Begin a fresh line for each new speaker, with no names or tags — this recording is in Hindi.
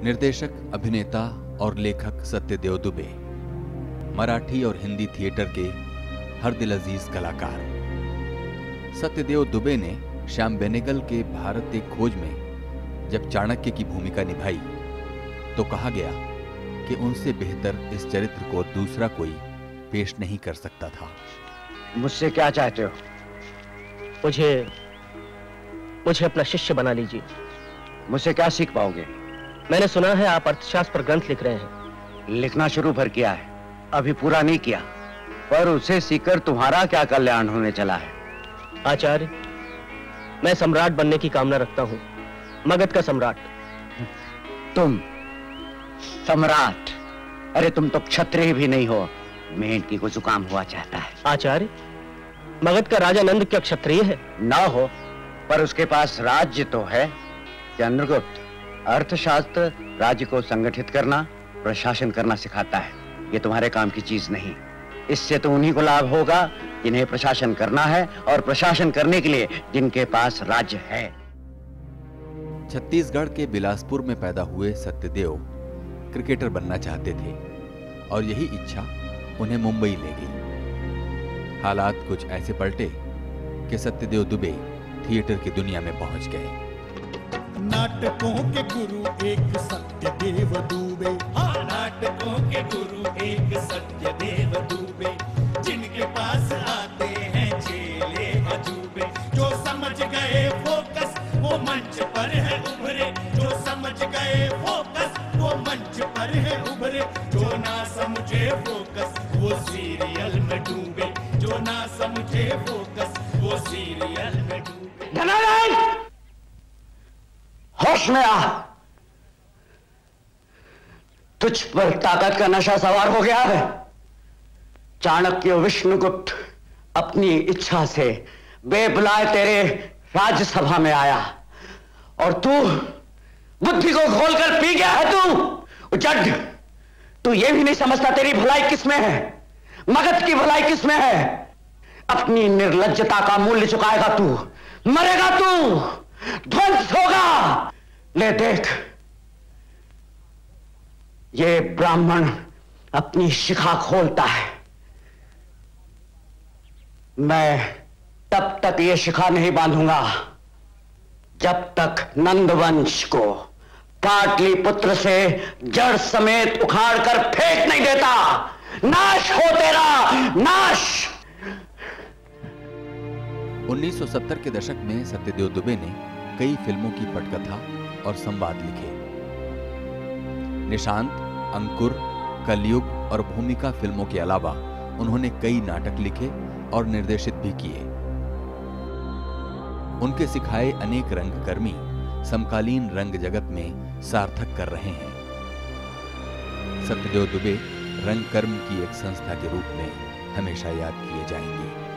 निर्देशक, अभिनेता और लेखक सत्यदेव दुबे, मराठी और हिंदी थिएटर के हर दिल अजीज कलाकार। सत्यदेव दुबे ने श्याम बेनेगल के भारत एक खोज में जब चाणक्य की भूमिका निभाई तो कहा गया कि उनसे बेहतर इस चरित्र को दूसरा कोई पेश नहीं कर सकता था।
मुझसे क्या चाहते हो?
मुझे अपना शिष्य बना लीजिए।
मुझसे क्या सीख पाओगे?
मैंने सुना है आप अर्थशास्त्र पर ग्रंथ लिख रहे हैं।
लिखना शुरू भर किया है, अभी पूरा नहीं किया, पर उसे सीखकर तुम्हारा क्या कल्याण होने चला है?
आचार्य, मैं सम्राट बनने की कामना रखता हूं, मगध का सम्राट।
तुम सम्राट? अरे तुम तो क्षत्रिय भी नहीं हो। मेंढकी को जुकाम हुआ चाहता है।
आचार्य, मगध का राजा नंद क्या क्षत्रिय है?
ना हो, पर उसके पास राज्य तो है। चंद्रगुप्त अर्थशास्त्र राज्य को संगठित करना, प्रशासन करना सिखाता है। ये तुम्हारे काम की चीज नहीं। इससे तो उन्हीं को लाभ होगा जिन्हें प्रशासन करना है और प्रशासन करने के लिए जिनके पास राज्य है।
छत्तीसगढ़ के बिलासपुर में पैदा हुए सत्यदेव क्रिकेटर बनना चाहते थे और यही इच्छा उन्हें मुंबई ले गई। हालात कुछ ऐसे पलटे कि सत्यदेव दुबे थिएटर की दुनिया में पहुंच गए।
नाटकों के गुरु एक सत्यदेव दुबे। हाँ, नाटकों के गुरु एक सत्यदेव दुबे, जिनके पास आते हैं चेले अजूबे। जो समझ गए फोकस वो मंच पर है उभरे, जो समझ गए फोकस वो मंच पर है उभरे। जो ना समझे फोकस वो सीरियल में डूबे, जो ना समझे फोकस वो सीरियल में डूबे।
धनानंद, होश में आ। तुझ पर ताकत का नशा सवार हो गया है। चाणक्य विष्णुगुप्त अपनी इच्छा से बेबुलाए तेरे राज्यसभा में आया और तू बुद्धि को खोलकर पी गया है। तू उचट, तू ये भी नहीं समझता तेरी भलाई किसमें है, मगध की भलाई किसमें है। अपनी निर्लज्जता का मूल्य चुकाएगा तू, मरेगा तू, ध्वंस होगा। ले देख, ये ब्राह्मण अपनी शिखा खोलता है। मैं तब तक ये शिखा नहीं बांधूंगा जब तक नंदवंश को पाटलिपुत्र से जड़ समेत उखाड़कर फेंक नहीं देता। नाश हो तेरा, नाश।
1970 के दशक में सत्यदेव दुबे ने कई फिल्मों की पटकथा और संवाद लिखे। निशांत, अंकुर, कलयुग और भूमिका फिल्मों के अलावा उन्होंने कई नाटक लिखे और निर्देशित भी किए। उनके सिखाए अनेक रंगकर्मी समकालीन रंग जगत में सार्थक कर रहे हैं। सत्यदेव दुबे रंगकर्म की एक संस्था के रूप में हमेशा याद किए जाएंगे।